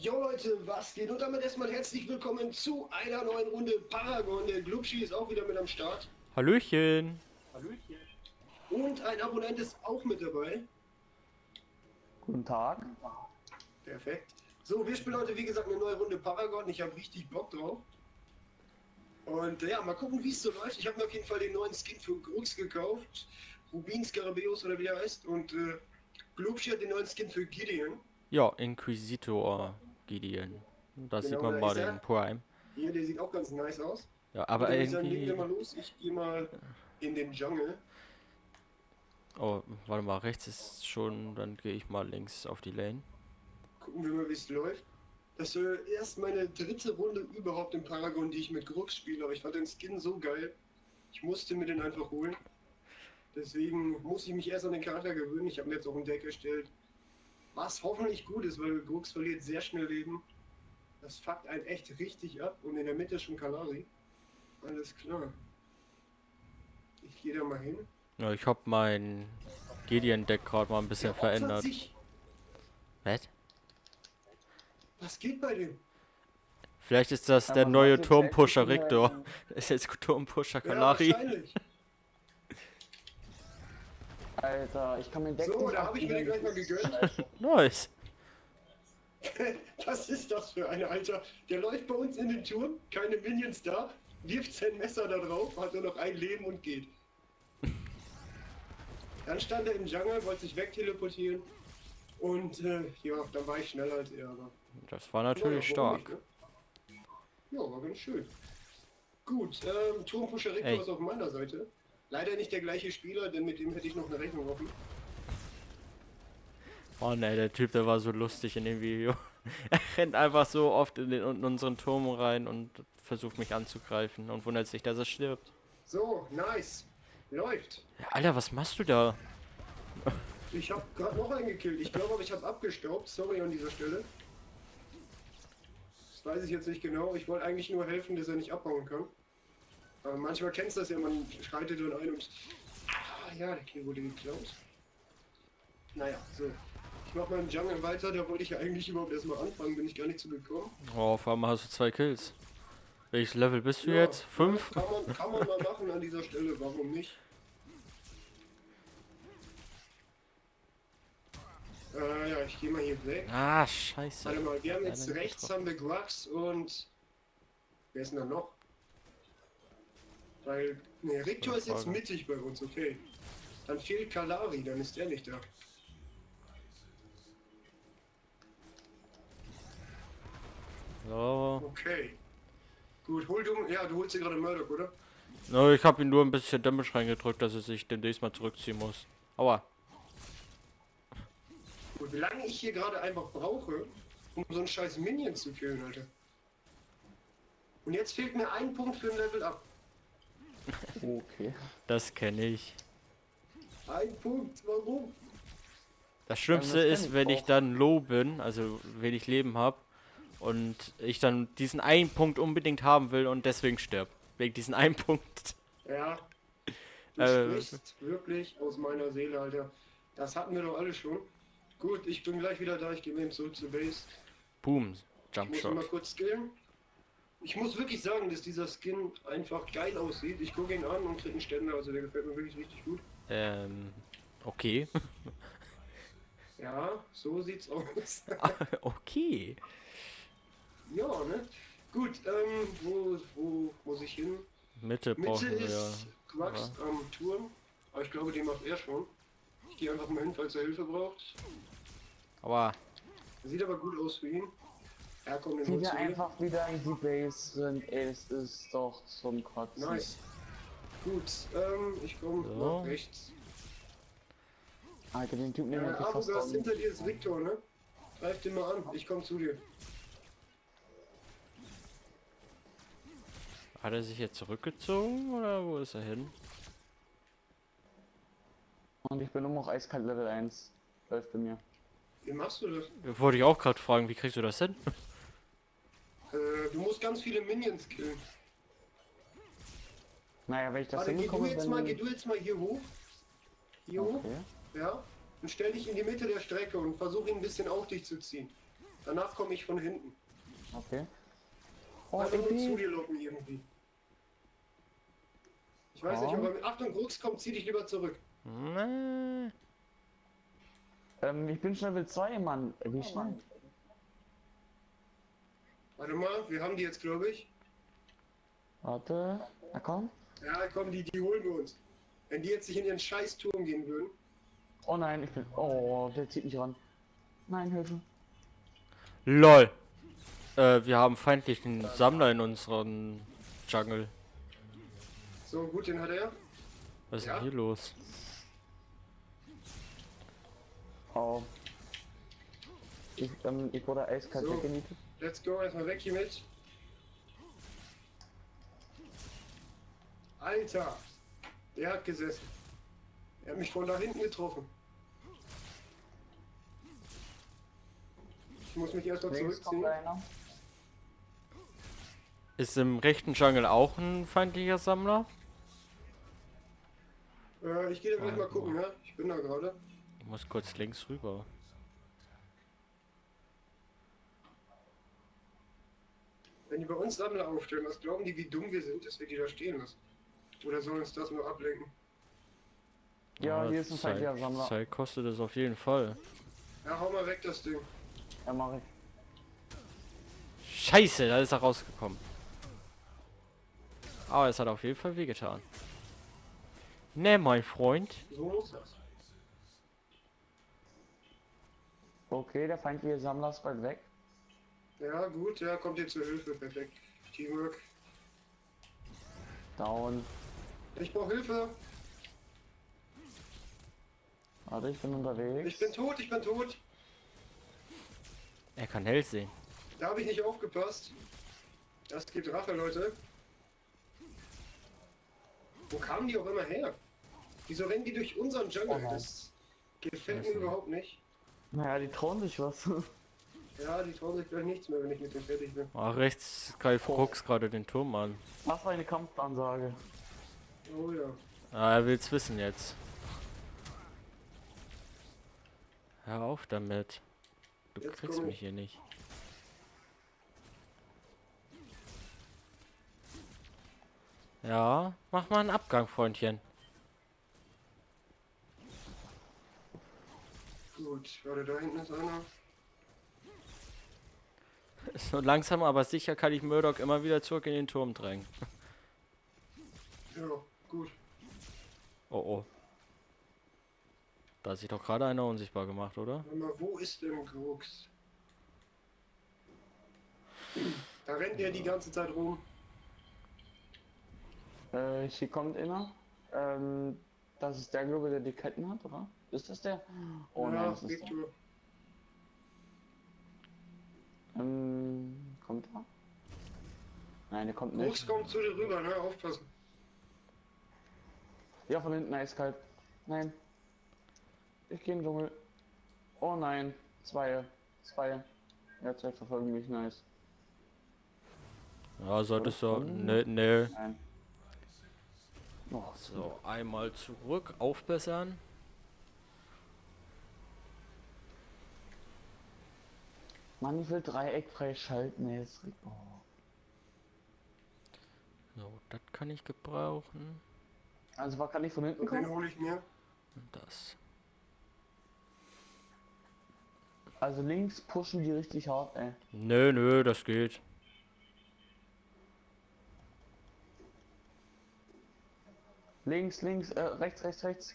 Jo Leute, was geht? Und damit erstmal herzlich willkommen zu einer neuen Runde Paragon. Der Glubschi ist auch wieder mit am Start. Hallöchen. Hallöchen. Und ein Abonnent ist auch mit dabei. Guten Tag. Perfekt. So, wir spielen heute wie gesagt eine neue Runde Paragon. Ich habe richtig Bock drauf. Und ja, mal gucken, wie es so läuft. Ich habe mir auf jeden Fall den neuen Skin für Grux gekauft. Rubin Skarabäus oder wie der heißt. Und Glubschi hat den neuen Skin für Gideon. Ja, Inquisitor Gideon. Da sieht man mal den Prime. Hier, der sieht auch ganz nice aus. Ja, aber dann legen irgendwie... wir mal los. Ich gehe mal in den Jungle. Oh, warte mal, rechts ist schon, dann gehe ich mal links auf die Lane. Gucken wir mal, wie es läuft. Das ist erst meine dritte Runde überhaupt im Paragon, die ich mit Grux spiele, aber ich fand den Skin so geil. Ich musste mir den einfach holen. Deswegen muss ich mich erst an den Charakter gewöhnen. Ich habe mir jetzt auch ein Deck erstellt, was hoffentlich gut ist, weil Grux verliert sehr schnell Leben. Das fuckt einen echt richtig ab. Und in der Mitte ist schon Kalari. Alles klar. Ich gehe da mal hin. Ja, ich habe mein Gideon-Deck gerade mal ein bisschen verändert. Was? Was geht bei dem? Vielleicht ist das der neue Turmpusher Riktor. Ist jetzt Turmpusher Kalari. Ja, wahrscheinlich. Alter, ich kann mir Deck So, da habe ich mir den gleich mal gegönnt. Nice. Was ist das für eine, Alter? Der läuft bei uns in den Turm, keine Minions da, wirft sein Messer da drauf, hat nur noch ein Leben und geht. Dann stand er im Jungle, wollte sich wegteleportieren und ja, dann war ich schneller als er. Aber Das war natürlich ja, stark. nicht, ne? Ja, war ganz schön. Gut, Turmpusher Riktor ist auf meiner Seite. Leider nicht der gleiche Spieler, denn mit dem hätte ich noch eine Rechnung offen. Oh ne, der Typ, der war so lustig in dem Video. Er rennt einfach so oft in unseren Turm rein und versucht mich anzugreifen und wundert sich, dass er stirbt. So, nice. Läuft. Ja, Alter, was machst du da? Ich habe gerade noch einen gekillt. Ich glaube aber, ich habe abgestaubt. Sorry an dieser Stelle. Das weiß ich jetzt nicht genau. Ich wollte eigentlich nur helfen, dass er nicht abbauen kann. Aber manchmal kennst du das ja, man schreitet dann ein und... Ah ja, der Kill wurde geklaut. Naja, so. Ich mach mal im Jungle weiter, da wollte ich ja eigentlich überhaupt erstmal anfangen, bin ich gar nicht zu gekommen. Oh, auf einmal hast du 2 Kills. Welches Level bist du Ja, jetzt? 5? Kann man mal machen an dieser Stelle, warum nicht? Ja, ich gehe mal hier weg. Ah, scheiße. Warte mal, wir haben jetzt rechts haben wir Grux und... Wer ist denn da noch? Weil, ne, Riktor ist jetzt mittig bei uns, okay. Dann fehlt Kalari, dann ist der nicht da. So. Okay. Gut, du holst dir gerade Murdoch, oder? No, ich habe ihm nur ein bisschen Damage reingedrückt, dass er sich demnächst mal zurückziehen muss. Aua. Gut, wie lange ich hier gerade einfach brauche, um so einen scheiß Minion zu killen, Alter. Und jetzt fehlt mir ein Punkt für ein Level Up. Okay. Das kenne ich. Ein Punkt, warum? Das Schlimmste ist, wenn ich dann low bin, also wenig Leben habe, und ich dann diesen einen Punkt unbedingt haben will und deswegen stirb. Wegen diesen einen Punkt. Ja. Du sprichst wirklich aus meiner Seele, Alter. Das hatten wir doch alle schon. Gut, ich bin gleich wieder da, ich gehe eben zurück zur Base. Boom, Ich Jump muss mal Shot. kurz skillen. Ich muss wirklich sagen, dass dieser Skin einfach geil aussieht. Ich gucke ihn an und kriege einen Ständer, also der gefällt mir wirklich richtig gut. Okay. Ja, so sieht's aus. Okay. Ja, ne? Gut, wo muss ich hin? Mitte brauchen Mitte wir. ist Quax am Turm, aber ich glaube, den macht er schon. Ich gehe einfach mal hin, falls er Hilfe braucht. Aber Sieht aber gut aus für ihn. Er kommt in Wie uns wir einfach wieder in die Base sind, es ist doch zum Kotzen. Nice. Gut, ich komme So. nach rechts. Alter, den Typ nehmen wir fast Abugas, hinter dir ist Riktor, ne? Greif den mal an, ich komme zu dir. hat er sich jetzt zurückgezogen oder wo ist er hin? Und ich bin nur noch eiskalt Level 1. Läuft bei mir. Wie machst du das? Wollte ich auch gerade fragen, wie kriegst du das hin? Du musst ganz viele Minions killen. Naja, wenn ich das Warte, hinbekomme, geh du jetzt mal hier hoch. Hier hoch, Okay. ja. Und stell dich in die Mitte der Strecke und versuch ihn ein bisschen auf dich zu ziehen. Danach komme ich von hinten. Okay. Oh, Einfach nur zu EP. dir locken irgendwie. Ich weiß nicht, aber Achtung, Krux kommt, zieh dich lieber zurück. Nee. Ich bin schon Level 2, Mann. Wie schnell? Warte mal, wir haben die jetzt, glaube ich. Warte. Na komm. Ja, komm, die holen wir uns. Wenn die jetzt nicht in ihren scheiß Turm gehen würden. Oh nein, ich bin. Oh, der zieht mich ran. Nein, Hilfe. LOL. Wir haben feindlichen Sammler in unserem Jungle. So, gut, den hat er. Was ist Ja. denn hier los? Oh. Ich wurde eiskalt So. weggenietet. Let's go, erstmal weg hier mit. Alter, der hat gesessen. Er hat mich von da hinten getroffen. Ich muss mich erstmal Links kommt zurückziehen. einer. Ist im rechten Jungle auch ein feindlicher Sammler? Ich gehe da gleich mal gucken, ja? Ich bin da gerade. Ich muss kurz links rüber. Wenn die bei uns Sammler aufstellen, was glauben die, wie dumm wir sind, dass wir die da stehen lassen? Oder soll uns das nur ablenken? Ja, hier ist ein feindlicher Sammler. Zeit kostet es auf jeden Fall. Ja, hau mal weg das Ding. Ja, mach ich. Scheiße, da ist er rausgekommen. Aber es hat auf jeden Fall wehgetan. Ne, mein Freund. So muss das. Okay, der feindliche Sammler ist bald weg. Ja, gut, ja, kommt dir zur Hilfe, perfekt. Teamwork. Down. Ich brauche Hilfe. Warte, ich bin unterwegs. Ich bin tot, ich bin tot. Er kann hell sehen. Da habe ich nicht aufgepasst. Das gibt Rache, Leute. Wo kamen die auch immer her? Wieso rennen die durch unseren Jungle? Oh nein. Das gefällt Weiß mir nicht. überhaupt nicht. Naja, die trauen sich was. Ja, die trauen sich gleich nichts mehr, wenn ich mit dem fertig bin. Ah, rechts greift Fuchs gerade den Turm an. Was für eine Kampfansage. Oh ja. Ah, er will's wissen jetzt. Hör auf damit. Du Jetzt kriegst komm mich ich. hier nicht. Ja, mach mal einen Abgang, Freundchen. Gut, warte, da hinten ist einer. So langsam aber sicher kann ich Murdoch immer wieder zurück in den Turm drängen. Ja, gut. Oh oh. Da hat sich doch gerade einer unsichtbar gemacht, oder? Warte mal, wo ist denn Krux? Da rennt er die ganze Zeit rum. Hier kommt einer. Das ist der, glaube ich, der die Ketten hat, oder? Ist das der? Oh ja, nein, das ist der. Victor. Kommt er? Nein, der kommt Krux nicht. kommt zu dir rüber, ne? Aufpassen. Ja, von hinten eiskalt. Nein. Ich gehe in den Dschungel. Oh nein. Zwei. Ja, zwei verfolgen mich, nice. Ja, solltest du. Hm. Ne. Nein. Oh, So, einmal zurück, aufbessern. Mann, ich will Dreieck freischalten, ey. Das regt- oh. So, das kann ich gebrauchen. Also, was kann ich von hinten Und den kommen? hole ich mir. Und das. Also, links pushen die richtig hart, ey. Nö, das geht. Links, rechts.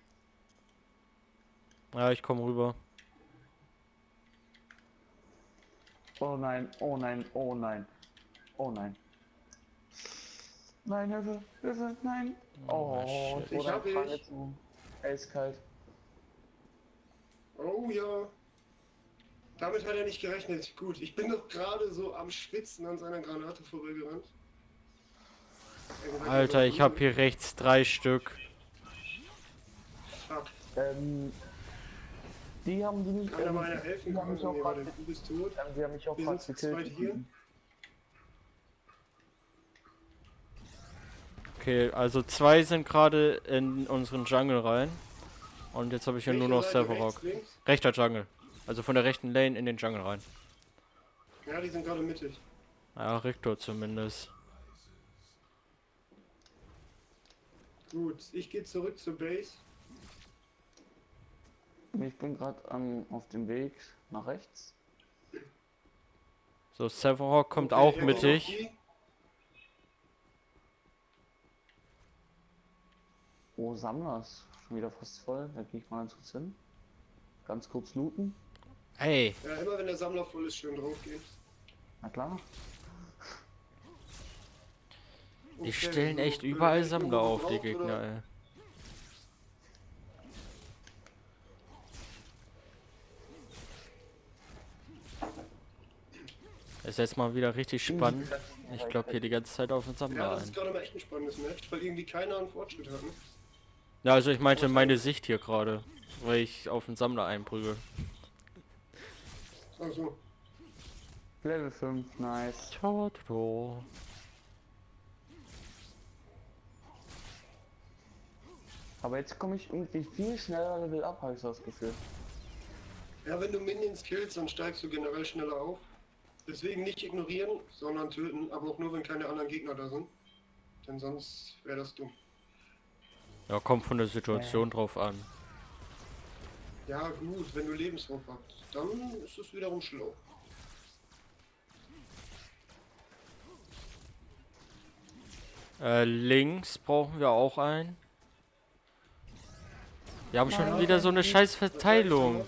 Ja, ich komme rüber. Oh nein. Nein, Hilfe, nein. Oh, shit. ich hab wurde ich. zu eiskalt. Oh ja. Damit hat er nicht gerechnet. Gut, ich bin doch gerade so am Schwitzen an seiner Granate vorbeigerannt. Alter, ich habe hier rechts 3 Stück. Fuck. Die haben die nicht. Kann da mal einer helfen? die haben mich auch Nee, gerade warte, du bist tot. die haben mich auch Wir gerade sind zu zweit gekillt. hier. Okay, also 2 sind gerade in unseren Jungle rein. Und jetzt habe ich hier nur noch Welche Seite, Severok. rechts, links? Rechter Jungle. Also von der rechten Lane in den Jungle rein. Ja, die sind gerade mittig. Ja, Riktor zumindest. Gut, ich gehe zurück zur Base. Ich bin gerade auf dem Weg nach rechts. So, Severhawk kommt Okay, auch er mittig. geht auf die. Oh, Sammler ist schon wieder fast voll. Da gehe ich mal ganz kurz hin. Ganz kurz looten. Ey, Ja, immer wenn der Sammler voll ist, schön draufgehen. Na klar. die Okay, stellen so, echt überall wenn Sammler irgendwo auf, die braucht, Gegner, oder? ey. Es ist jetzt mal wieder richtig spannend. Ich glaube hier die ganze Zeit auf den Ja, Sammler das ist ein. gerade mal echt ein spannendes Match, weil irgendwie keiner einen Fortschritt hat, ne? Ja, also ich meinte meine Sicht hier gerade, weil ich auf den Sammler einprügel. Ach so. Level 5, nice. Toto. Aber jetzt komme ich irgendwie viel schneller Level up, habe ich so das Gefühl. Ja, wenn du Minions killst, dann steigst du generell schneller auf. Deswegen nicht ignorieren, sondern töten, aber auch nur, wenn keine anderen Gegner da sind. Denn sonst wäre das dumm. Ja, kommt von der Situation drauf an. Ja gut, wenn du Lebensraum hast, dann ist es wiederum schlau. Links brauchen wir auch einen. Wir haben schon Ja, wieder so eine scheiß Verteilung.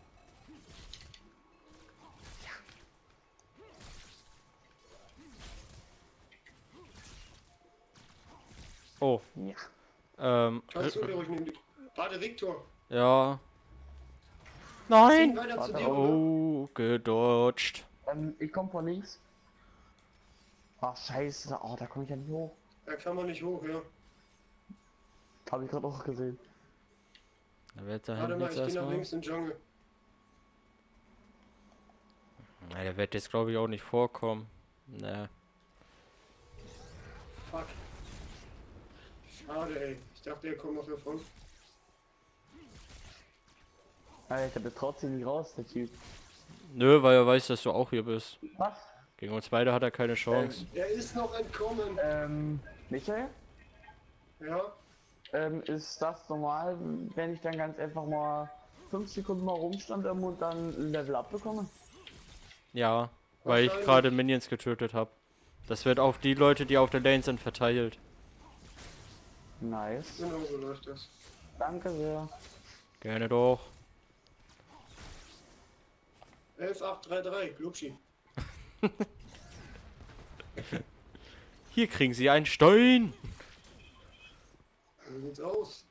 Oh, Ja. Kannst du dir ruhig nehmen. Warte, Viktor. ja. Zieh Nein! weiter zu Warte, dir, oder? Oh, gedodged. Ich komme von links. Ach scheiße, oh, da komme ich ja nicht hoch. Da kann man nicht hoch, ja. Habe ich gerade auch gesehen. Da wird da Warte hinten mal, jetzt ich gehe nach erstmal. links in den Jungle. Na, der wird jetzt glaube ich auch nicht vorkommen. Ne. Fuck. Schade, ey. Ich dachte, er kommt noch davon. Alter, der traut sich nicht raus, der Typ. Nö, weil er weiß, dass du auch hier bist. Was? Gegen uns beide hat er keine Chance. Er ist noch entkommen. Michael? Ja. Ist das normal, wenn ich dann ganz einfach mal 5 Sekunden mal rumstand und dann ein Level up bekomme? Ja, weil ich Wahrscheinlich. gerade Minions getötet habe. Das wird auf die Leute, die auf der Lane sind, verteilt. Nice. Genau so läuft das. Danke sehr. Gerne doch. 11833, Glubschi. Hier kriegen sie einen Stein. So sieht's aus.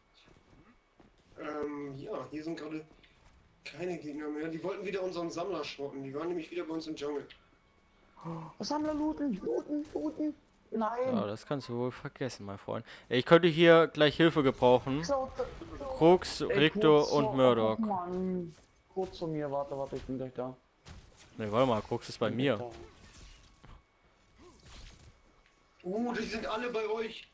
Ja, hier sind gerade keine Gegner mehr. Die wollten wieder unseren Sammler schrotten. Die waren nämlich wieder bei uns im Jungle. Oh, Sammler looten, looten. Nein. Ja, das kannst du wohl vergessen, mein Freund. Ich könnte hier gleich Hilfe gebrauchen. Krux, Riktor und Murdoch. Oh Mann. Kurz zu mir, warte, ich bin gleich da. Ne, warte mal, Krux ist bei mir. Die sind alle bei euch.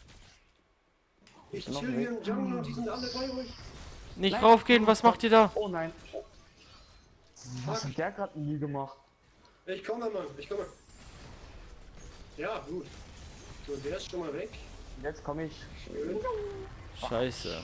Ich Noch chill hier im Jungle und die sind alle bei euch. Nicht Nein. raufgehen, was macht ihr da? Oh nein. Was hat der gerade nie gemacht? Ich komme, Mann, ich komme. Ja, gut. So, der ist schon mal weg. Jetzt komme ich. Schön. Scheiße.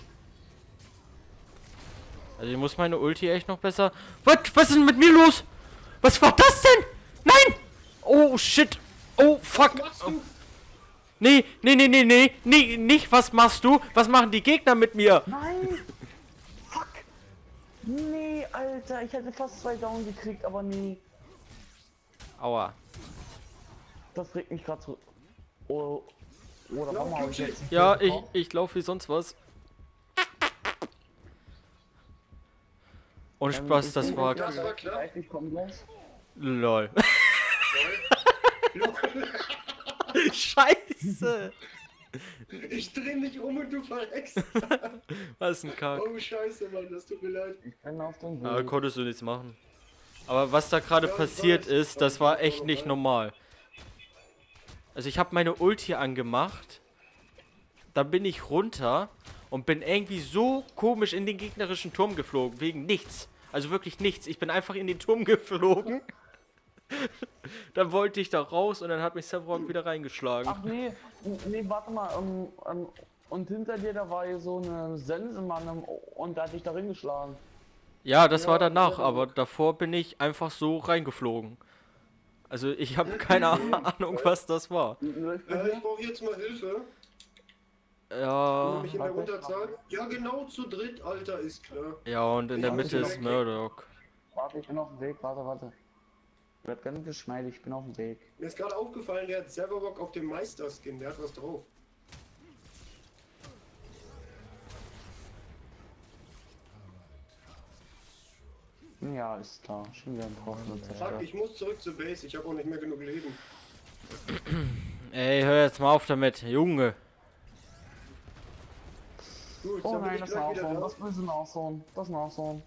Also ich muss meine Ulti echt noch besser... Was ist denn mit mir los? Was war das denn? Nein! Oh, shit. Oh, fuck. Was machst du? Nee, nicht was machst du? Was machen die Gegner mit mir? Nein! Fuck! Nee, Alter, ich hätte fast 2 Down gekriegt, aber nee. Aua. Das regt mich gerade so. Oh, oder Ja, warum habe ich Glubschi. jetzt nicht Ja, bekommen? ich laufe wie sonst was. Und Spaß, ich das bin war... gleich Das war klar. bereit, ich komme gleich. Lol. Scheiße. Ich dreh mich um und du verreckst. Was ein Kack. Oh Scheiße, Mann, das tut mir leid. Ich bin auf dem Ja, Weg. konntest du nichts machen. Aber was da gerade Ja, ich passiert weiß. ist, das war echt nicht Ja. normal. Also ich habe meine Ulti angemacht, dann bin ich runter und bin irgendwie so komisch in den gegnerischen Turm geflogen, wegen nichts. Also wirklich nichts. Ich bin einfach in den Turm geflogen. Dann wollte ich da raus und dann hat mich Sevorog wieder reingeschlagen. Ach nee, nee, warte mal, und hinter dir, da war hier so eine Sensenmann und da hat dich da reingeschlagen. Ja, das Ja, war danach, Sevorog. aber davor bin ich einfach so reingeflogen. Also ich habe keine Ahnung, was das war. Ich brauche jetzt mal Hilfe. Ja, Nämlich in der warte. Unterzahl. Ja, genau zu dritt, Alter, ist klar. ja, und in der Ich Mitte muss ist weg. Murdoch. Warte, ich bin auf dem Weg, warte. Wird ganz geschmeidig, ich bin auf dem Weg. Mir ist gerade aufgefallen, der hat Sevorog auf dem Meister-Skin, der hat was drauf. Ja, ist klar, schon wieder ein Brocken und Fuck, zerstört. ich muss zurück zur Base, ich habe auch nicht mehr genug Leben. Ey, hör jetzt mal auf damit, Junge. Gut, Oh dann bin nein, ich das gleich wieder Nashorn, da. das böse Nashorn, das Nashorn.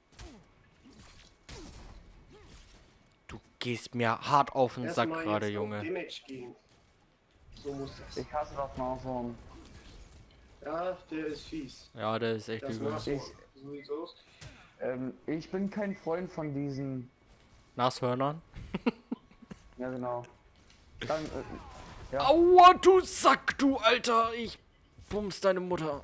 Du gehst mir hart auf den Sack Erstmal gerade, jetzt auf Junge. Damage gehen. So muss das. Ich hasse das Nashorn. Ja, der ist fies. Ja, der ist echt Das übel. Nashorn. So sieht's aus. Ich bin kein Freund von diesen. Nashörnern. Ja, genau. Dann, ja. Aua, du Sack, du Alter! Ich bums deine Mutter.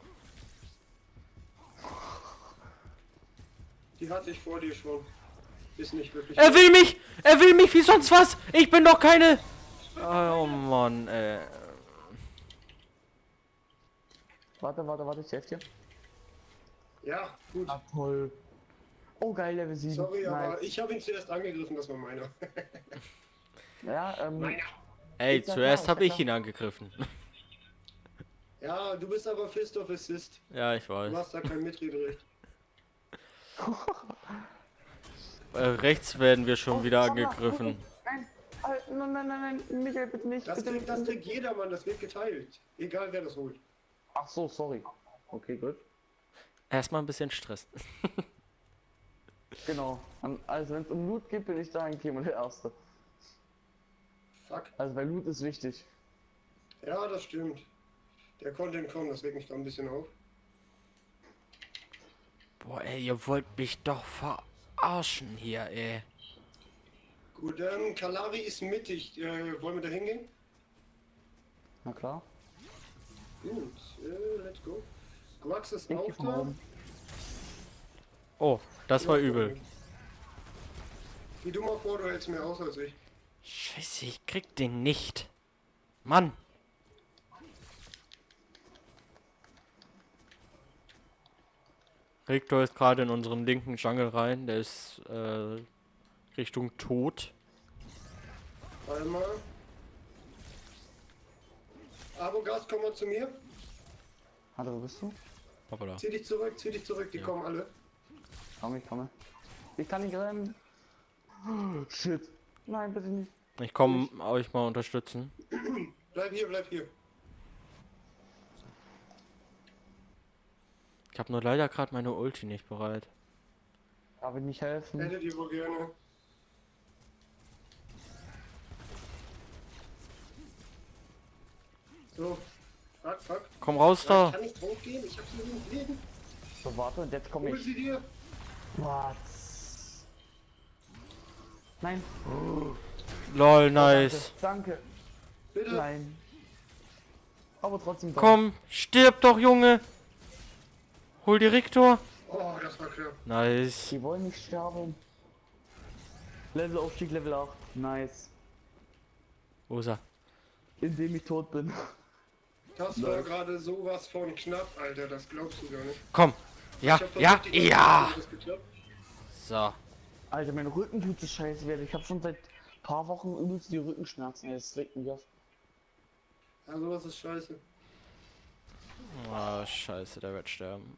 Die hatte ich vor dir schon. Ist nicht wirklich. Er will mich! Er will mich wie sonst was! Ich bin doch keine... Oh Mann, ey. Warte, ich helfe dir. Ja, gut. Ah, toll. Oh, geil, Level 7. Sorry, aber Nice. ich habe ihn zuerst angegriffen, das war meiner. Ja, Meiner. Ey, Ist ja zuerst klar, habe ist ja ich ihn angegriffen. Ja, du bist aber Fist of Assist. Ja, ich Du weiß. hast da kein Mitrederecht. Rechts werden wir schon Oh, wieder Sandra, angegriffen. Nein, Michael, bitte nicht. Das bitte kriegt nicht. jedermann, das wird geteilt. Egal wer das holt. Ach so, sorry. Okay, gut. Erstmal ein bisschen Stress. Genau. Also wenn es um Loot geht, bin ich da eigentlich immer der Erste. Fuck. Also weil Loot ist wichtig. Ja, das stimmt. Der Content kommt, das regt mich da ein bisschen auf. Boah, ey, ihr wollt mich doch verarschen hier, ey. Gut, Kalari ist mittig. Wollen wir da hingehen? Na klar. Gut, let's go. Grax ist Ich auch geh von da. oben. Oh, das war übel. Geh du mal vor, du hältst mehr aus als ich. Scheiße, ich krieg den nicht. Mann. Riktor ist gerade in unseren linken Jungle rein. Der ist Richtung Tod. Einmal. Abogast, komm mal zu mir. Warte, wo bist du? Hoppala. Zieh dich zurück, die Ja. kommen alle. Komme. Ich kann nicht rennen. Shit. Nein, bitte nicht. Ich komme euch mal unterstützen. Bleib hier. Ich habe nur leider gerade meine Ulti nicht bereit. Darf ich nicht helfen? Hätte die wohl gerne. So. Fuck. Komm raus Ich da. kann nicht draufgehen, ich hab so wenig Leben. So, warte, und jetzt komme Hol ich. sie dir. Was? Nein. Lol, nice. Danke. Bitte. Nein. Aber trotzdem. danke. Komm, stirb doch, Junge. Hol die Riktor. Oh, das war knapp. Nice. Die wollen nicht sterben. Levelaufstieg, Level 8. Nice. Wo ist er? Indem ich tot bin. Das war gerade sowas von knapp, Alter, das glaubst du gar nicht. Komm. Ja, Ich hab ja, versucht, die ja. das geklappt. So. Alter, mein Rücken tut so scheiße weh. Ich habe schon seit paar Wochen übelst die Rückenschmerzen. Das regt mich auf. Ja, sowas ist scheiße. Ah, scheiße, der wird sterben.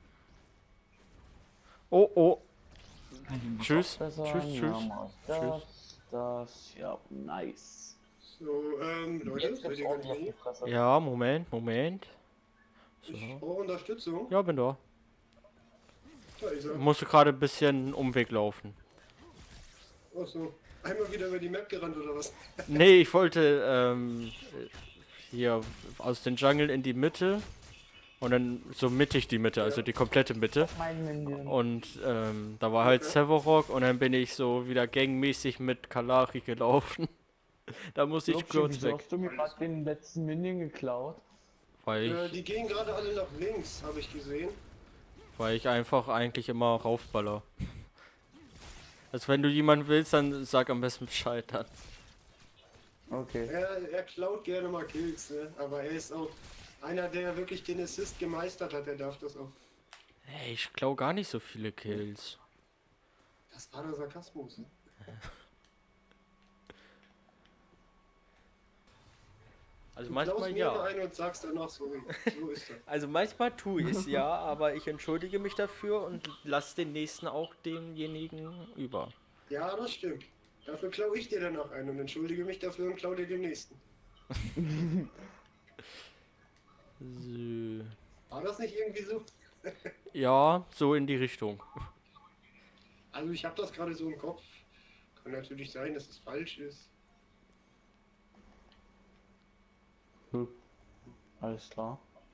Oh, oh. Tschüss. Besser. Tschüss. Ja, mach ich das, ja, nice. So, Leute, Jetzt seid gibt's ihr gar ordentlich auf nicht die hier? Fresse. Ja, Moment. So. Ich brauche Unterstützung. Ja, bin da. Da ist er. Musste gerade ein bisschen Umweg laufen. Ach so. Einmal wieder über die Map gerannt oder was? Nee, ich wollte hier aus dem Jungle in die Mitte Und dann so mittig die Mitte, also die komplette Mitte. Mein Minion. Und da war halt Sevorok und dann bin ich so wieder gangmäßig mit Kalari gelaufen. Da muss ich Lupsi, kurz wieso weg. hast du mir gerade den letzten Minion geklaut? Die gehen gerade alle nach links, habe ich gesehen. Weil ich einfach eigentlich immer raufballer. Also wenn du jemanden willst, dann sag am besten Bescheid dann. Okay. Er klaut gerne mal Kills, ne? Aber er ist auch einer, der wirklich den Assist gemeistert hat, der darf das auch. Hey, ich klau gar nicht so viele Kills. Das war der Sarkasmus, ne? Also Du manchmal klaust mir ja. ein und sagst danach sorry. So ist das. Also manchmal tue ich es ja, aber ich entschuldige mich dafür und lasse den nächsten auch demjenigen über. Ja, das stimmt. Dafür klaue ich dir danach ein und entschuldige mich dafür und klaue dir den nächsten. So. War das nicht irgendwie so? Ja, so in die Richtung. Also ich habe das gerade so im Kopf. Kann natürlich sein, dass es falsch ist. Alles klar.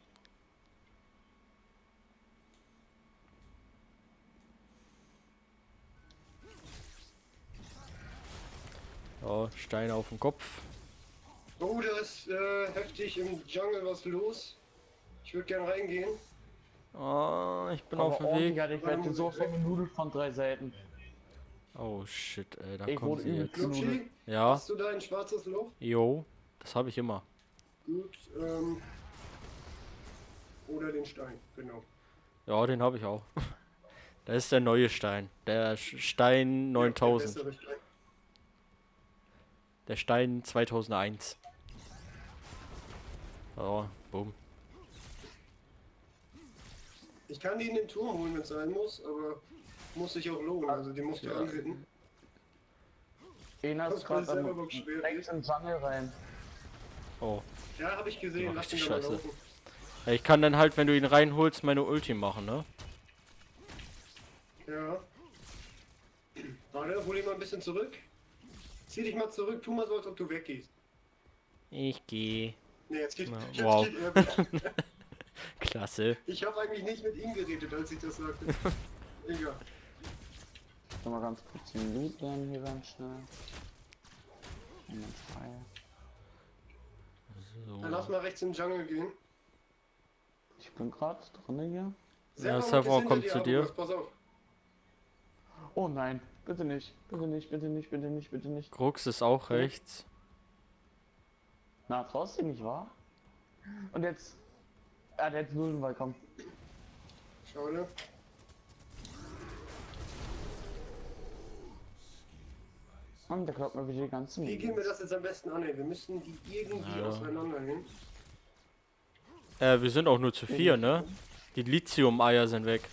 Ja, Steine auf dem Kopf. Oh, da ist heftig im Jungle was los. Ich würde gern reingehen. Oh, ich bin Aber auf dem ordentlich, Weg. Alter, ich werde so genudelt von 3 Seiten. Oh shit, ey, da Ich kommen wurde sie übelst jetzt. Lutschi, Ja, hast du da ein schwarzes Loch? jo, das habe ich immer. Gut, oder den Stein, genau. Ja, den habe ich auch. Das ist der neue Stein. Der Stein 9000. Der bessere Stein. Der Stein 2001. So, bumm. Ich kann die in den Turm holen, wenn es sein muss, aber muss sich auch lohnen. Also die musst du Ja. anhitten. Einer Das ist gerade selber noch schwer rechts in den Jungle rein. Oh. Ja, habe ich gesehen. Ja, Lass ihn richtig aber scheiße. laufen. Ja, ich kann dann halt, wenn du ihn reinholst, meine Ulti machen, ne? Ja. Warte, hol ihn mal ein bisschen zurück. Zieh dich mal zurück, tu mal so, als ob du weggehst. Ich gehe. Ne, jetzt geht, Na, jetzt wow. geht er weg. Klasse. Ich habe eigentlich nicht mit ihm geredet, als ich das sagte. Egal. Ich mal ganz kurz den Loot lernen hier ganz schnell. Und dann frei. Dann lass So. mal rechts in den Jungle gehen. Ich bin gerade drin hier. Ja, Server Server ist hinter kommt zu dir. Abugas, pass auf. Oh nein, bitte nicht. Bitte nicht, bitte nicht, bitte nicht, bitte nicht. Krux ist auch rechts. Na, traust du dich nicht, wahr? Und jetzt. Ja, der hat Nullenwall, komm. Schau ne? Und der glaubt mir wieder die ganzen Wie gehen wir das jetzt am besten an? Ey? Wir müssen die irgendwie Ja. auseinandernehmen. Wir sind auch nur zu 4, ne? Die Lithium-Eier sind weg.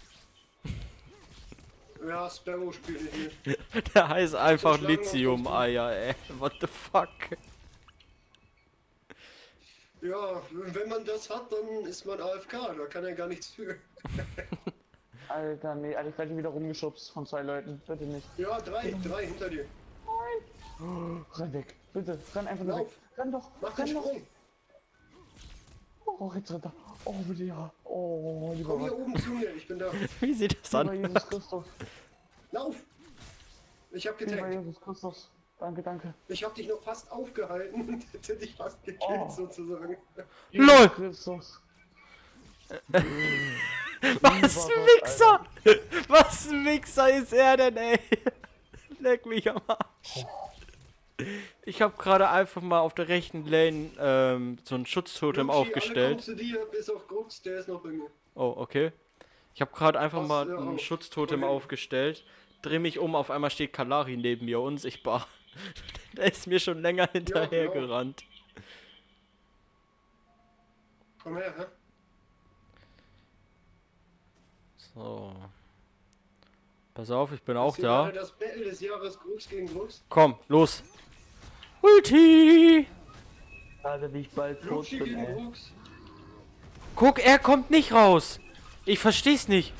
Ja, Sparrow spielt nicht mit. Der heißt einfach schlagen wir uns Lithium-Eier, ey. What the fuck? Ja, wenn man das hat, dann ist man AFK, da kann er gar nichts für. Alter, nee, Alter, ich werde wieder rumgeschubst von 2 Leuten. Bitte nicht. Ja, drei hinter dir. Renn weg. Bitte, renn einfach nur weg. Lauf, Renn doch. mach den Renn doch. Sprung. Oh, jetzt rennt er. Oh, bitte ja. Oh, lieber Komm hier Gott. oben zu mir, ich bin da. Wie sieht das Lieber an? Jesus Christus. Lauf! Ich hab Lieber getaggt. Jesus Christus. Danke, danke. Ich hab dich noch fast aufgehalten und hätte dich fast gekillt Oh. sozusagen. LOL! Jesus Christus. Was ein Wichser! Was ein Wichser ist er denn, ey? Leck mich am Arsch. Ich habe gerade einfach mal auf der rechten Lane so ein Schutztotem Lutschi, alle aufgestellt. kommen zu dir, bis auf Grux, der ist noch bei mir. Oh, okay. Ich habe gerade einfach Pass, mal ja, ein auf. Schutztotem Okay. aufgestellt. Dreh mich um, auf einmal steht Kalari neben mir, unsichtbar. Der ist mir schon länger hinterher genau. gerannt. Komm her, hä? So. Pass auf, ich bin auch Das hier da. war das Battle des Jahres Grux gegen Grux. Komm, los. Ulti! Alter, wie ich bald tot Lutschi bin, gegen ey. Grux. Guck, er kommt nicht raus. Ich versteh's nicht.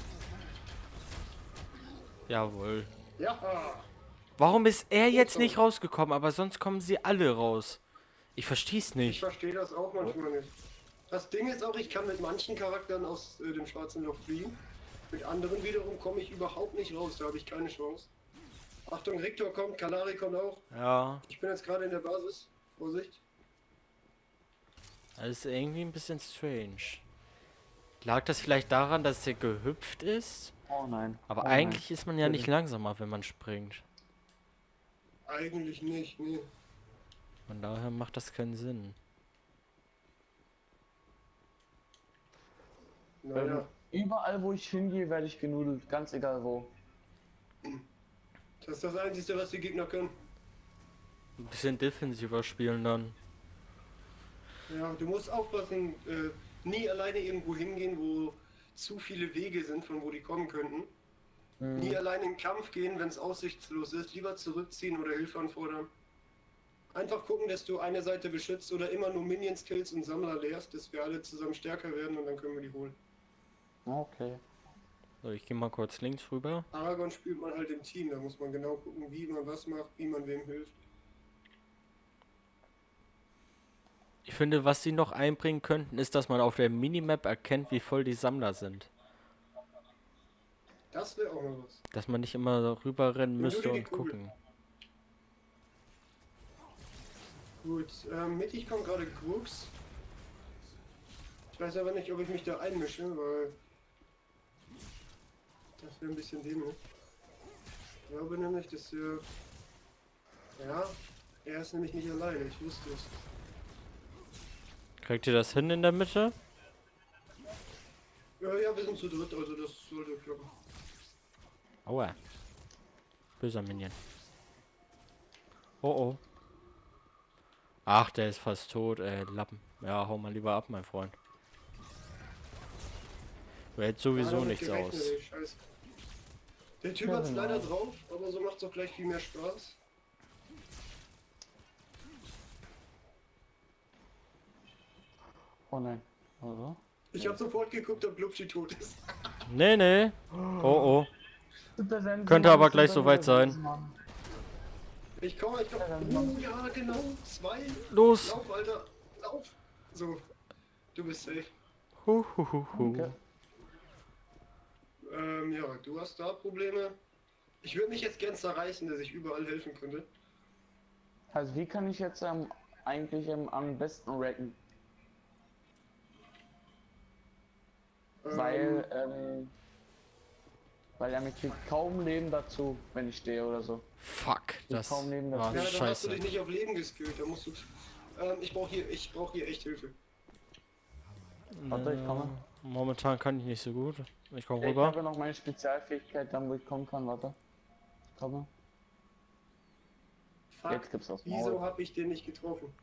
Jawohl. Ja, Warum ist er jetzt nicht rausgekommen, aber sonst kommen sie alle raus? Ich versteh's ich nicht. verstehe das auch manchmal nicht. Das Ding ist auch, ich kann mit manchen Charakteren aus dem schwarzen Loch fliehen. Mit anderen wiederum komme ich überhaupt nicht raus, da habe ich keine Chance. Achtung, Riktor kommt, Kalari kommt auch. Ja, Ich bin jetzt gerade in der Basis. Vorsicht. das ist irgendwie ein bisschen strange. Lag das vielleicht daran, dass er gehüpft ist? Oh nein. Aber Oh eigentlich ist man ja nicht Bitte. langsamer, wenn man springt. Eigentlich nicht, nee. Von daher macht das keinen Sinn. nein. Naja, Überall wo ich hingehe, werde ich genudelt. Ganz egal wo. das ist das Einzige, was die Gegner können. Ein bisschen defensiver spielen dann. Ja, du musst aufpassen, nie alleine irgendwo hingehen, wo zu viele Wege sind, von wo die kommen könnten. Nie alleine in den Kampf gehen, wenn es aussichtslos ist. Lieber zurückziehen oder Hilfe anfordern. Einfach gucken, dass du eine Seite beschützt oder immer nur Minions killst und Sammler leerst, dass wir alle zusammen stärker werden und dann können wir die holen. Okay. So, ich gehe mal kurz links rüber. Aragorn spielt man halt im Team, da muss man genau gucken, wie man was macht, wie man wem hilft. Ich finde, was sie noch einbringen könnten, ist, dass man auf der Minimap erkennt, wie voll die Sammler sind. Das wäre auch mal was. Dass man nicht immer rüberrennen Nimm müsste nur die und Kugel. gucken. Gut, mittig kommt gerade Grux. Ich weiß aber nicht, ob ich mich da einmische, weil das wäre ein bisschen dämlich. Ich glaube nämlich, dass er... Ja, er ist nämlich nicht alleine, ich wusste es. Kriegt ihr das hin in der Mitte? Ja, wir sind zu dritt, also das sollte klappen. Aua. Böser Minion. Oh oh. Ach, der ist fast tot, ey, Lappen. Ja, hau mal lieber ab, mein Freund. Du hältst sowieso damit nichts gerechnet, aus. ey, Scheiße. Der Typ Ja, hat's genau. leider drauf, aber so macht's auch gleich viel mehr Spaß. Oh nein. Also? Ich habe sofort geguckt, ob Glubschi tot ist. Nee, nee. Oh oh. Könnte aber gleich soweit sein. Ich komme. Ja, genau. 2. Los. Lauf, Alter. Lauf. So. Du bist safe. Hu. Okay. Ja, du hast da Probleme. Ich würde mich jetzt gern zerreißen, dass ich überall helfen könnte. Also wie kann ich jetzt eigentlich am besten racken? Weil er mir kriegt kaum Leben dazu, wenn ich stehe oder so. Fuck, das kaum neben der war Ja, da hast du scheiße. dich nicht auf Leben geskillt. Da musst du. Ich brauche hier echt Hilfe. Warte, ich komme. Momentan kann ich nicht so gut. Ich komme Ich rüber. habe noch meine Spezialfähigkeit, dann wo ich kommen kann. Warte. Ich komme. Fuck. Jetzt gibt's was. Wieso habe ich den nicht getroffen?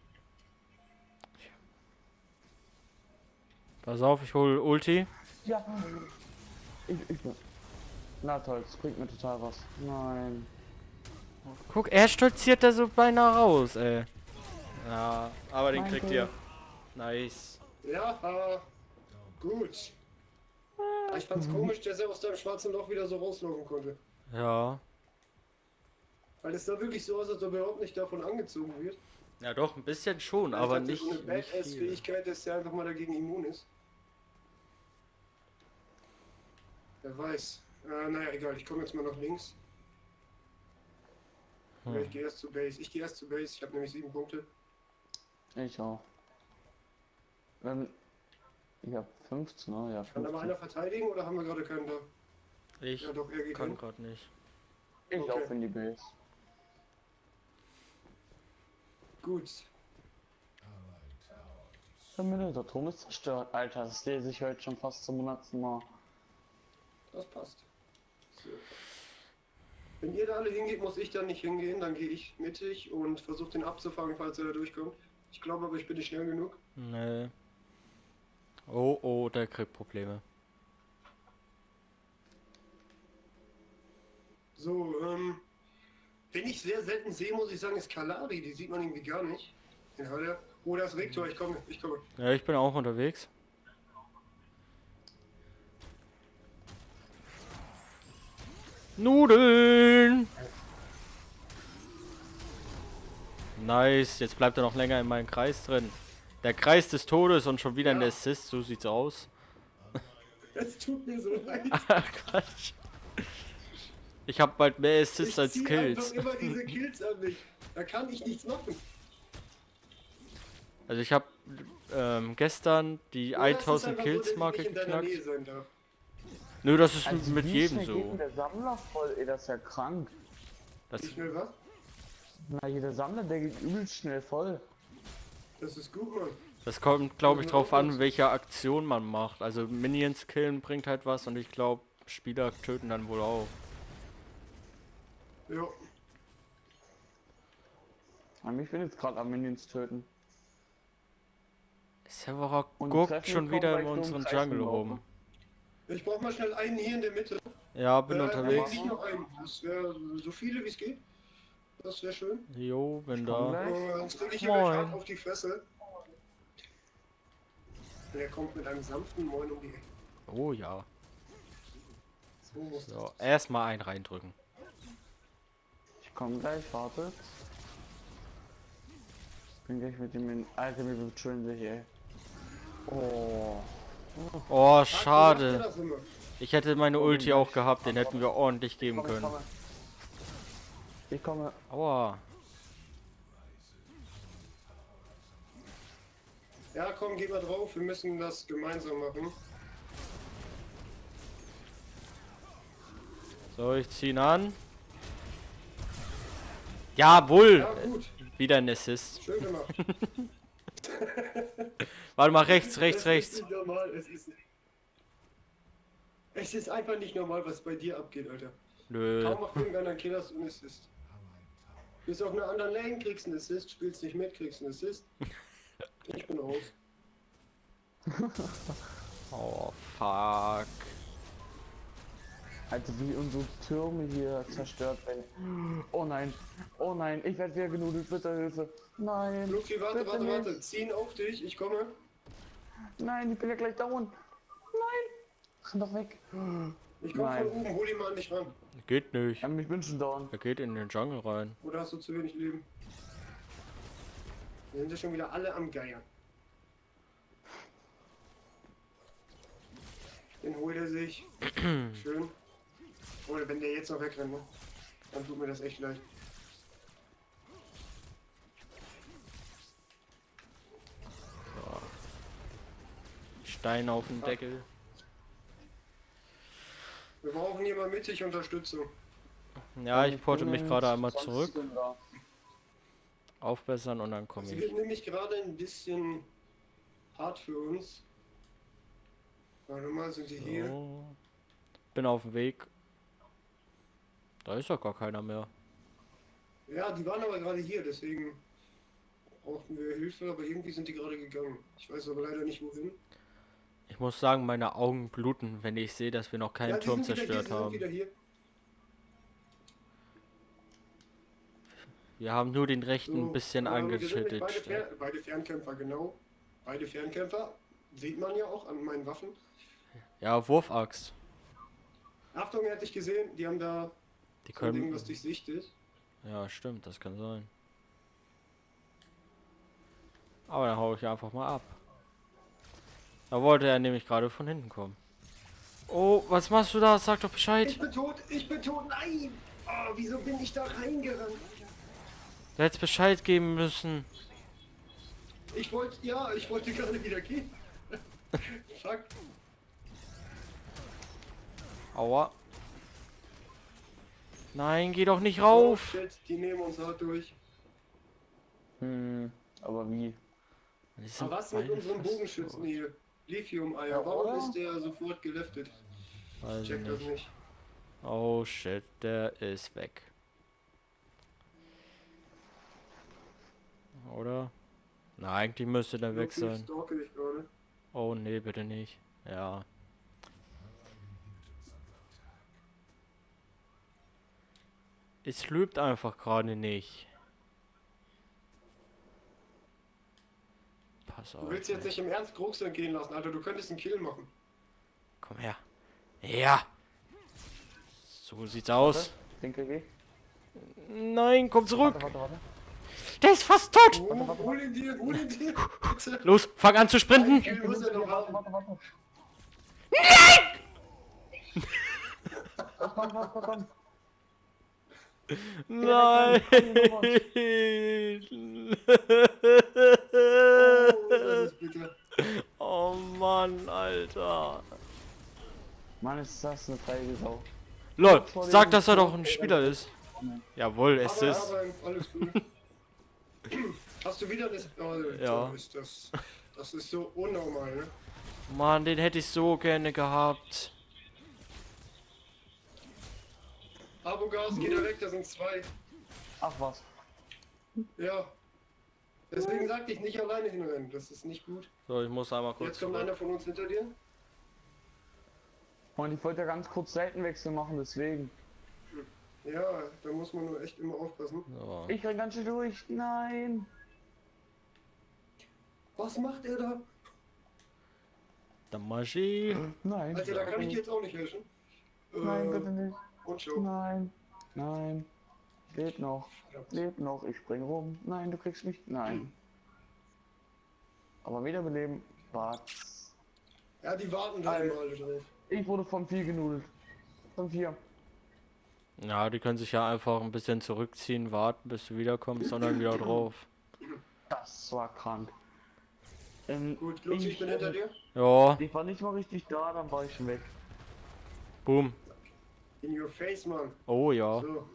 Pass auf, ich hol Ulti. Ja. Ich bin. Na toll, das bringt mir total was. Nein. Guck, er stolziert da so beinahe raus, ey. Ja, aber den Mein kriegt Gott. ihr. Nice. Ja, gut. Ich fand's komisch, dass er aus deinem schwarzen Loch wieder so rauslaufen konnte. Ja. Weil es sah wirklich so aus, als ob er überhaupt nicht davon angezogen wird. Ja doch, ein bisschen schon, Vielleicht aber hat er nicht, so eine nicht viel. Badass-Fähigkeit, dass er einfach mal dagegen immun ist. Wer weiß. Naja, egal, ich komme jetzt mal nach links. Oder ich gehe erst zu Base. Ich habe nämlich 7 Punkte. Ich auch. Ich hab 15, ne? Ja, Kann aber einer 15. verteidigen oder haben wir gerade keinen da? Ich Ja doch, er geht kann hin. gerade nicht. Ich Okay. laufe in die Base. Gut. Der Turm ist zerstört. Alter, das lese ich heute schon fast zum 100. Mal. Das passt. So. Wenn ihr da alle hingeht, muss ich da nicht hingehen. Dann gehe ich mittig und versuche den abzufangen, falls er da durchkommt. Ich glaube aber, ich bin nicht schnell genug. Nee. Oh, oh, der kriegt Probleme. So, wen ich sehr selten sehe, muss ich sagen, ist Kalari. Die sieht man irgendwie gar nicht. Den hat er. Oh, da ist Riktor. Ich komme. Ja, ich bin auch unterwegs. Nudeln! Nice, jetzt bleibt er noch länger in meinem Kreis drin. Der Kreis des Todes und schon wieder ein Ja. Assist, so sieht's aus. Es tut mir so leid. Quatsch. Ich habe bald mehr Assists Ich als zieh Kills. einfach immer diese Kills an mich. Da kann ich nichts machen. Also ich habe gestern die Oder es ist 1000 einfach Kills so, dass ich Marke nicht in deiner Nähe geknackt. sein darf. Nö, das ist Also mit wie jedem schnell geht denn so. der Sammler voll, ey, das ist ja krank. Das, Wie schnell was? Na, jeder Sammler, der geht übelst schnell voll. Das ist gut, Mann. das kommt, glaube ich, drauf an, welche Aktion man macht. Also Minions killen bringt halt was und ich glaube, Spieler töten dann wohl auch. Ja. Ich bin jetzt gerade am Minions töten. Severock Und guckt Treffen schon kommen wieder gleich in so im unseren Kreis Jungle rumlaufen. rum. Ich brauch mal schnell einen hier in der Mitte. Ja, bin Nee, unterwegs. nicht noch einen. Das wäre so viele wie es geht. Das wäre schön. Jo, bin komm da. gleich. Sonst krieg ich hier Moin. gleich hart auf die Fresse. Der kommt mit einem sanften Moin um die Ecke. Oh ja. So muss So, das. erstmal einen reindrücken. Ich komm gleich, wartet. Bin gleich mit dem in. Alter, wir betrollen sich, ey. Oh. Oh, Macht ihr schade. das immer? Ich hätte meine Ulti auch gehabt, den hätten wir ordentlich geben Komm, ich können. komme. Ich komme. Aua. Ja, komm, geh mal drauf. Wir müssen das gemeinsam machen. So, ich zieh ihn an. Jawohl! Ja, gut. Wieder ein Assist. Schön gemacht. Warte mal, rechts, rechts, Es rechts. ist nicht normal. Es ist einfach nicht normal, was bei dir abgeht, Alter. Nö. Kaum macht irgendeiner Killer so einen Assist. Bist auf einer anderen Lane, kriegst einen Assist, spielst nicht mit, kriegst einen Assist. Ich bin raus. Oh, fuck. Alter, wie unsere Türme hier zerstört werden. Oh nein, ich werde wieder genudelt, bitte Hilfe. Nein, Luki, warte, bitte warte, nicht. warte. Ziehen auf dich, ich komme. Nein, ich bin ja gleich down. Nein, renn doch weg. Ich komme Nein. von oben, hol ihn mal an dich ran. Geht nicht. Ich bin schon down. Er geht in den Jungle rein. Oder hast du zu wenig Leben? Wir sind ja schon wieder alle am Geiern. Den holt er sich. Schön. Oder wenn der jetzt noch wegrennt, ne? Dann tut mir das echt leid. Stein auf den Deckel. Wir brauchen hier mal mittig Unterstützung. Ja, ich porte bin mich in gerade einmal 20 zurück. Sekunden da. Aufbessern und dann komme Es ich. wird nämlich gerade ein bisschen hart für uns. Warte mal, sind die hier? So. Bin auf dem Weg. Da ist doch gar keiner mehr. Ja, die waren aber gerade hier, deswegen brauchten wir Hilfe, aber irgendwie sind die gerade gegangen. Ich weiß aber leider nicht wohin. Ich muss sagen, meine Augen bluten, wenn ich sehe, dass wir noch keinen Ja, die Turm sind wieder hier, zerstört sie sind haben. wieder hier. Wir haben nur den rechten So, ein bisschen wir sind nämlich angeschüttet. beide Fernkämpfer, genau. Beide Fernkämpfer. Sieht man ja auch an meinen Waffen. Ja, Wurfaxt. Achtung, er hat dich gesehen. Die haben da Die so ein Ding, können. was dich sichtet. Ja, stimmt, das kann sein. Aber dann hau ich einfach mal ab. Da wollte er nämlich gerade von hinten kommen. Oh, was machst du da? Sag doch Bescheid. Ich bin tot, nein! Oh, wieso bin ich da reingerannt? Du hättest Bescheid geben müssen. Ich wollte gerade wieder gehen. Fuck. Aua. Nein, geh doch nicht Oh, rauf. shit, die nehmen uns hart durch. Aber wie? Die sind Aber was mit beide unserem fast Bogenschützen tot. hier? Lithium-Eier, Ja, warum oder? ist der sofort geleftet? Weiß ich Check das nicht. nicht. Oh shit, der ist weg. Oder? Na, eigentlich müsste der weg Luki, sein. stalke dich gerade. Oh nee, bitte nicht. Ja. Es lübt einfach gerade nicht. Pass auf. Du willst jetzt ey. nicht im Ernst Große gehen lassen, Alter. Du könntest einen Kill machen. Komm her. Ja. So sieht's aus. Denke ich. Nein, komm zurück. Warte. Der ist fast tot! Hol ihn dir, bitte. Los, fang an zu sprinten! Kill muss er noch haben. Warte. Komm. Nein! Oh, das ist bitter. Oh Mann, Alter. Mann, ist das eine feige Sau. Lol, sag, dass er doch ein Spieler ist. Jawohl, es Aber, ist. alles gut. Hast du wieder das? Oh, Ja. Das ist so unnormal, ne? Mann, den hätte ich so gerne gehabt. Abogas, geh da weg, da sind 2. Ach was. Ja. Deswegen sagte ich nicht alleine hinrennen, das ist nicht gut. So, ich muss einmal kurz Jetzt kommt zurück. einer von uns hinter dir. Und ich wollte ja ganz kurz Seitenwechsel machen, deswegen. Ja, da muss man nur echt immer aufpassen. So. Ich renn ganz schön durch. Nein. Was macht er da? Der Magie. Nein. Alter, da kann ich dir jetzt auch nicht helfen. Nein, bitte nicht. Und schon. Nein. Lebt noch. Ich spring rum. Nein, du kriegst mich. Nein. Aber wiederbeleben. Was? Ja, die warten da immer alle drauf. Ich wurde vom Vieh genudelt. Vom Vier. Ja, die können sich ja einfach ein bisschen zurückziehen, warten, bis du wiederkommst, sondern wieder drauf. Das war krank. Gut, Lutz, ich bin hinter dir. Ja, Ich war nicht mal richtig da, dann war ich schon weg. boom. In your face, Mann. Oh ja. So.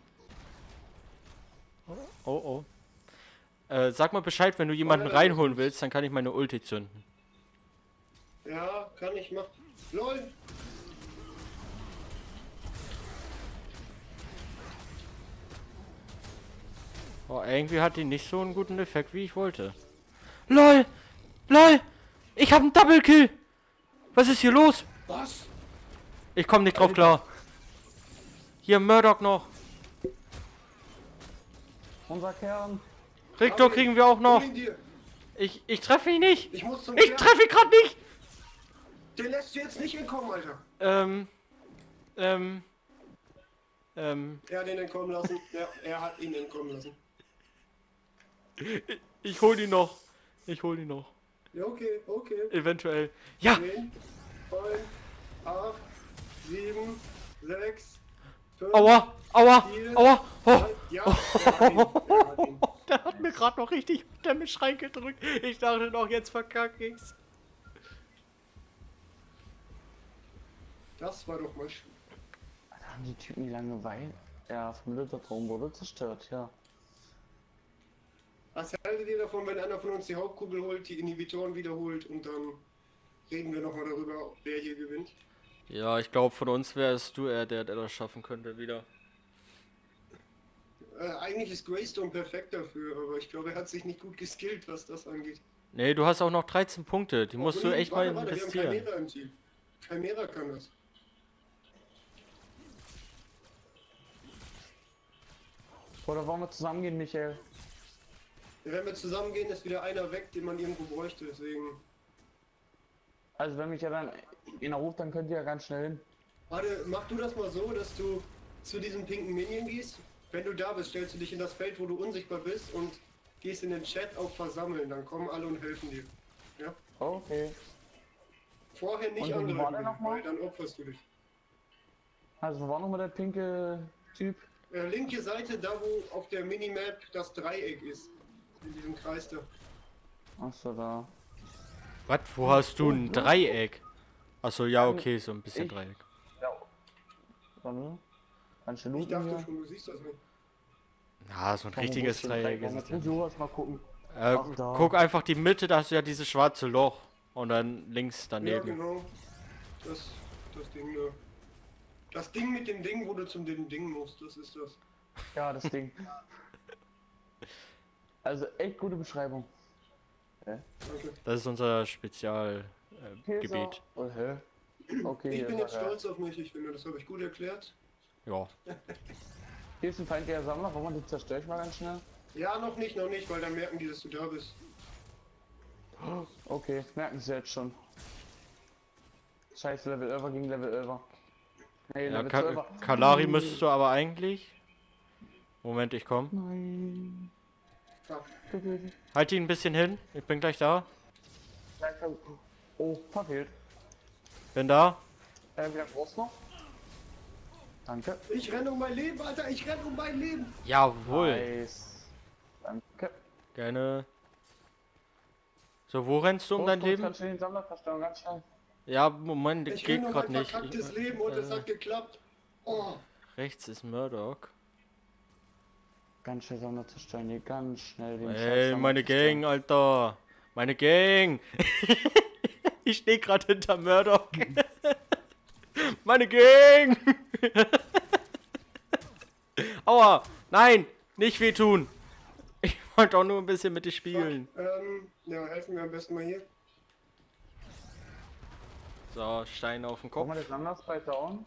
Oh. Sag mal Bescheid, wenn du jemanden reinholen willst, dann kann ich meine Ulti zünden. Ja, kann ich machen. LOL! Oh, irgendwie hat die nicht so einen guten Effekt, wie ich wollte. LOL! LOL! Ich hab einen Double Kill! Was ist hier los? Was? Ich komme nicht drauf klar. Hier Murdoch noch. Unser Kern. Rictor kriegen wir auch noch. Hol ihn dir. Ich treffe ihn nicht. Ich muss zum Ich Kern. treffe ihn gerade nicht. Den lässt du jetzt nicht entkommen, Alter. Er hat ihn entkommen lassen. Ja, er hat ihn entkommen lassen. Ich hol ihn noch. Ja, okay. Eventuell. Ja. 10, 9, 8, 7, 6, 5. Aua. Oh. Ja, er hat ihn. Der hat mir gerade noch richtig unter mich reingedrückt. Ich dachte noch, jetzt verkacke ich's. Das war doch mal schön. Da haben die Typen die Langeweile. Ja, vermittelt Raum wurde zerstört, ja. Was haltet ihr davon, wenn einer von uns die Hauptkugel holt, die Inhibitoren wiederholt und dann reden wir nochmal darüber, wer hier gewinnt? Ja, ich glaube, von uns wärst du eher der das schaffen könnte wieder. Eigentlich ist Greystone perfekt dafür, aber ich glaube, er hat sich nicht gut geskillt, was das angeht. Nee, du hast auch noch 13 Punkte. Die musst du echt mal warte, wir haben investieren. Chimera im Team. Chimera kann das. Oder wollen wir zusammen gehen, Michael? Ja, wenn wir zusammen gehen, ist wieder einer weg, den man irgendwo bräuchte, deswegen... Also wenn mich ja dann einer ruft, dann könnt ihr ja ganz schnell hin. Warte, mach du das mal so, dass du zu diesem pinken Minion gehst. Wenn du da bist, stellst du dich in das Feld, wo du unsichtbar bist und gehst in den Chat auf Versammeln. Dann kommen alle und helfen dir. Ja? Okay. Vorher nicht Und wo war der angreifen, noch mal? weil dann opferst du dich. Also wo war nochmal der pinke Typ? Linke Seite, da wo auf der Minimap das Dreieck ist. In diesem Kreis da. Achso, da. Was? Wo hast du ein Dreieck? Achso, ja, okay, so ein bisschen Ich- Dreieck. Ja. Warte. Ganz schön Ich looten dachte hier. schon, du siehst das nicht. Na, so ein richtiges Dreieck ist es ja. Muss ich sowas mal gucken. Äh, Ach, da. guck einfach die Mitte, da hast du ja dieses schwarze Loch. Und dann links Ja, daneben. genau. Das Ding da. Das Ding mit dem Ding, wo du zum Ding musst, das ist das. Ja, das Ding. Also echt gute Beschreibung. Danke. Das ist unser Spezialgebiet. Gebiet. Oh, hä? Okay, Ich hier bin ist jetzt er. stolz auf mich, ich finde, das habe ich gut erklärt. Ja. Hier ist ein feindlicher Sammler, wollen wir die zerstöre ich mal ganz schnell? Ja, noch nicht, weil dann merken die, dass du da bist. Okay, merken sie jetzt schon. Scheiße, Level 11 gegen Level 11. Hey, Ja, Level 12. Kalari müsstest du aber eigentlich. Moment, ich komm. Nein. Fuck. Halt ihn ein bisschen hin. Ich bin gleich da. Oh, verfehlt. Bin da. Wie lange brauchst du noch? Danke. Ich renne um mein Leben, Alter, ich renne um mein Leben. Jawohl. Nice. Danke. Gerne. So, wo rennst du um dein Leben? Kannst du den Sammler verstellen, ganz schnell. Ja, Moment, Ich geht renne um gerade mein nicht. verkacktes Leben und es hat geklappt. Oh. Rechts ist Murdoch. Ganz schnell Sammler zerstören, hier ganz schnell den Ey, Sammler meine zerstören. Gang, Alter. Meine Gang. Ich stehe gerade hinter Murdoch. Meine Gang. Aua. Nein, nicht wehtun. Ich wollte auch nur ein bisschen mit dir spielen. Ja, helfen wir am besten mal hier. So, Stein auf den Guck mal, Kopf. der Sammler ist bald down.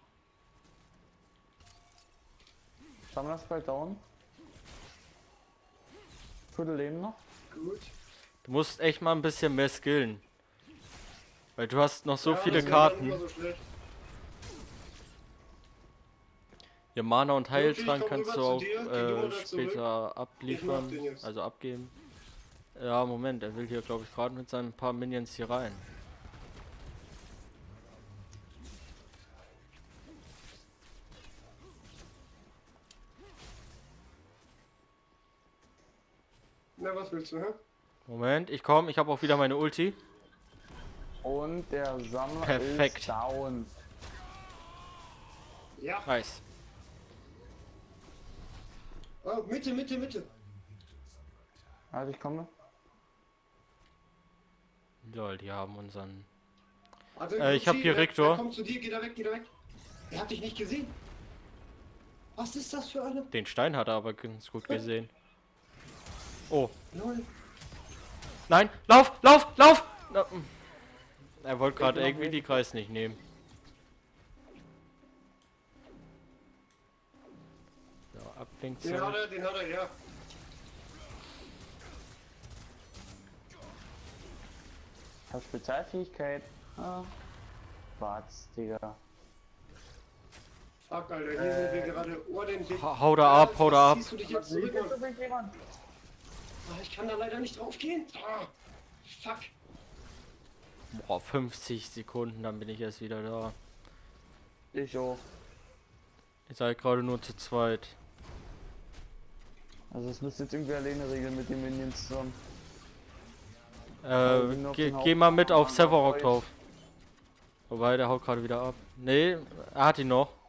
Sammler ist bald down. Viertel Leben noch. Gut. Du musst echt mal ein bisschen mehr skillen. Weil du hast noch so Ja, viele das war dann Karten. immer so schlecht. Ja, Mana und Okay, ich Heiltrank komm kannst du rüber zu auch dir, geh du mal da zurück. später Ich mach abliefern, den jetzt. also abgeben. Ja, Moment, er will hier, glaube ich, gerade mit seinen paar Minions hier rein. Na, was willst du, hä? Moment, ich komme, ich habe auch wieder meine Ulti. Und der Sammler Perfekt. ist down. Ja. Nice. Oh, Mitte, Mitte, Mitte. Also ich komme. Lol, die haben unseren... Also, ich hab hier Rektor. Komm zu dir, geh da weg, geh da weg. Er hat dich nicht gesehen. Was ist das für eine? Den Stein hat er aber ganz gut gesehen. Oh, Lol. nein, lauf, lauf, lauf! Na, er wollte gerade irgendwie die Kreis nicht nehmen. So, Ablenkzeit. Den hat er, ja. Ich hab Spezialfähigkeit. Ah. Wart's, Digga. Fuck, Alter, hier sind wir gerade ordentlich. Hau da ab, hau da ab. Ziehst du dich jetzt zurück, Mann? Ah, ich kann da leider nicht drauf gehen. Ah, fuck. Boah, 50 Sekunden, dann bin ich erst wieder da. Ich auch. Ihr seid gerade nur zu zweit. Also es müsste jetzt irgendwie alleine regeln mit den Minions zusammen. Geh mal mit auf Sevarog drauf. Wobei, der haut gerade wieder ab. Nee, er hat ihn noch.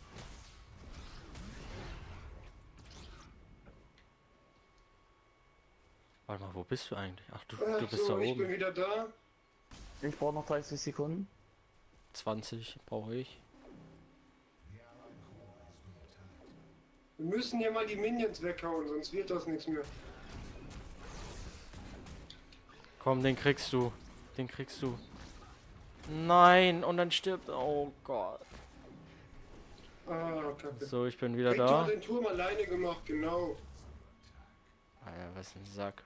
Warte mal, wo bist du eigentlich? Ach, du bist da So, ich bin oben. wieder da. Ich brauche noch 30 Sekunden. 20 brauche ich. Wir müssen hier mal die Minions weghauen, sonst wird das nichts mehr. Komm, den kriegst du. Den kriegst du. Nein, und dann stirbt... Oh Gott. Ah, kacke. So, ich bin wieder Rektor da. hat den Turm alleine gemacht, genau. Alter, was ein Sack.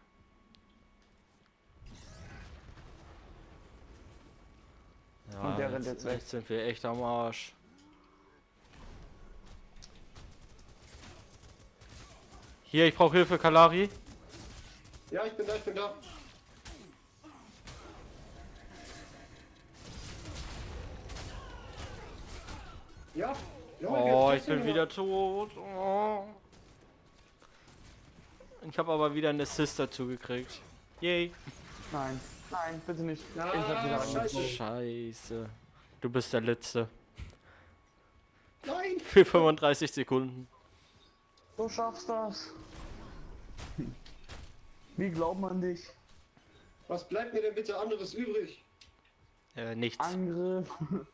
Ja, Und der rennt jetzt weg. sind wir echt am Arsch. Hier, ich brauche Hilfe, Kalari. Ja, ich bin da, ich bin da. Ja. Jawohl, Oh, wir ich bin haben wieder tot. Oh. Ich habe aber wieder eine Assist dazu gekriegt. Yay. Nein, nein, bitte nicht. Ja, Ich hab wieder scheiße. angezogen. Scheiße. Du bist der Letzte. Nein. Für 35 Sekunden. Du schaffst das. Wie glaubt man dich? Was bleibt mir denn bitte anderes übrig? Nichts. Angriff.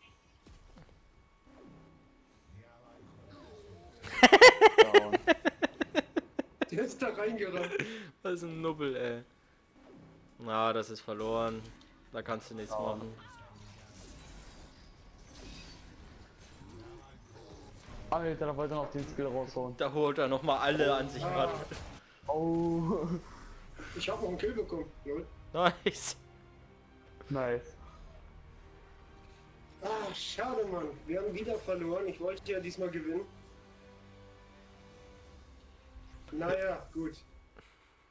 Down. Der ist da reingerannt. Das ist ein Nubbel, ey. Na, das ist verloren. Da kannst du nichts machen. Alter, da wollte er noch den Skill raushauen. Da holt er nochmal alle an sich ran. Oh. Ich habe noch einen Kill bekommen. Lol. Nice. Nice. Ah, schade, Mann. Wir haben wieder verloren. Ich wollte ja diesmal gewinnen. Naja, gut.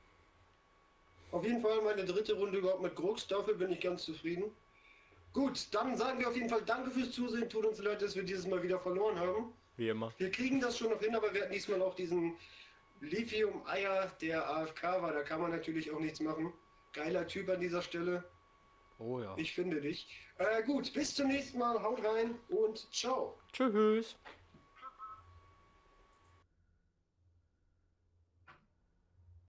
Auf jeden Fall meine dritte Runde überhaupt mit Grux, dafür bin ich ganz zufrieden. Gut, dann sagen wir auf jeden Fall danke fürs Zusehen, tut uns leid, dass wir dieses Mal wieder verloren haben. Wie immer. Wir kriegen das schon noch hin, aber wir hatten diesmal auch diesen Lithium-Eier, der AFK war, da kann man natürlich auch nichts machen. Geiler Typ an dieser Stelle. Oh ja. Ich finde dich. Gut, bis zum nächsten Mal, haut rein und ciao. Tschüss.